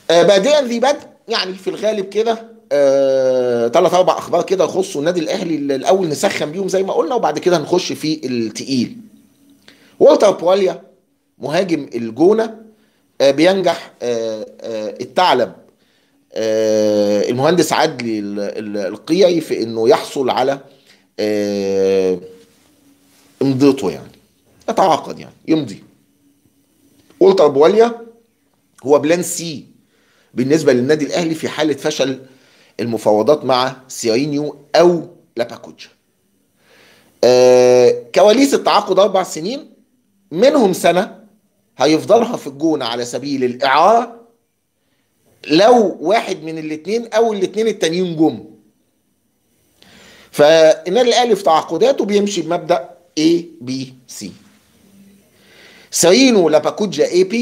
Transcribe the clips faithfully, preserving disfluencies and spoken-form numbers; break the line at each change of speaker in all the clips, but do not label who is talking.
آه، بادئا ذي بدء، يعني في الغالب كده آه، ثلاث اربع اخبار كده يخصوا النادي الاهلي. الاول نسخن بيهم زي ما قلنا، وبعد كده نخش في التقيل. والتر بواليا مهاجم الجونه، آه، بينجح آه، آه، الثعلب آه، المهندس عدلي ال- ال- القيعي في انه يحصل على آه، امضيته، يعني يتعاقد، يعني يمضي. والتر بواليا هو بلان سي بالنسبه للنادي الاهلي في حاله فشل المفاوضات مع سيرينيو او لاباكوتشا. آه كواليس التعاقد اربع سنين، منهم سنه هيفضلها في الجونه على سبيل الاعاره لو واحد من الاثنين او الاثنين التانيين جم. فالنادي الاهلي في تعاقداته بيمشي بمبدا A B C. سيرينو لاباكوتشا A B،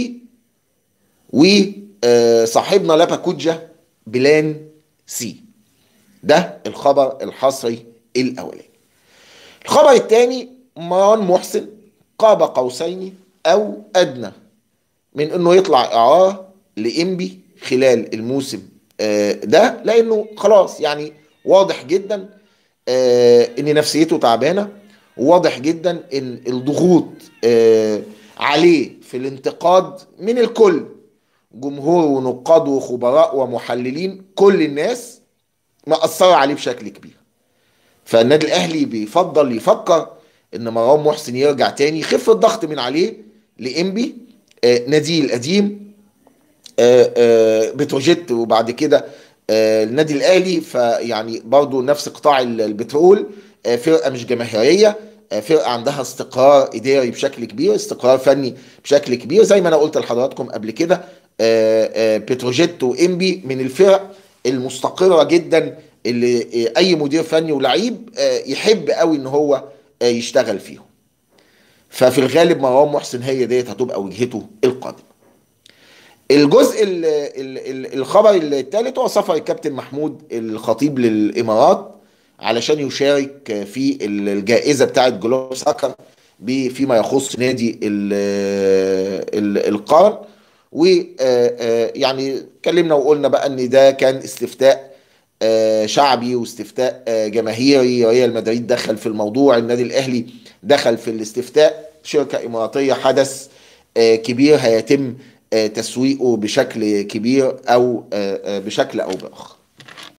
وصاحبنا لاباكوتشا بلان سي. ده الخبر الحصري الاولاني. الخبر الثاني، مروان محسن قاب قوسين او ادنى من انه يطلع اعاره لانبي خلال الموسم آه، ده، لانه خلاص يعني واضح جدا آه، ان نفسيته تعبانه، وواضح جدا ان الضغوط آه، عليه في الانتقاد من الكل، جمهور ونقاد وخبراء ومحللين، كل الناس مأثرة عليه بشكل كبير. فالنادي الاهلي بيفضل يفكر ان مروان محسن يرجع تاني، يخف الضغط من عليه لانبي آه ناديه القديم آه آه بتروجيت، وبعد كده آه النادي الاهلي. فيعني برضو نفس قطاع البترول، آه فرقه مش جماهيريه، آه فرقه عندها استقرار اداري بشكل كبير، استقرار فني بشكل كبير، زي ما انا قلت لحضراتكم قبل كده. آه آه بتروجيت وانبي من الفرق المستقره جدا، اللي آه اي مدير فني ولعيب آه يحب قوي ان هو آه يشتغل فيهم. ففي الغالب مروان محسن هي ديت هتبقى وجهته القادمه. الجزء ال ال ال الخبر الثالث هو سفر الكابتن محمود الخطيب للامارات علشان يشارك في الجائزه بتاعه جلوب ساكر فيما يخص نادي ال ال القرن. ويعني اتكلمنا وقلنا بقى ان ده كان استفتاء آه، شعبي واستفتاء آه، جماهيري. ريال مدريد دخل في الموضوع، النادي الاهلي دخل في الاستفتاء. شركه اماراتيه، حدث آه، كبير هيتم آه، تسويقه بشكل كبير او آه، آه، بشكل او باخر.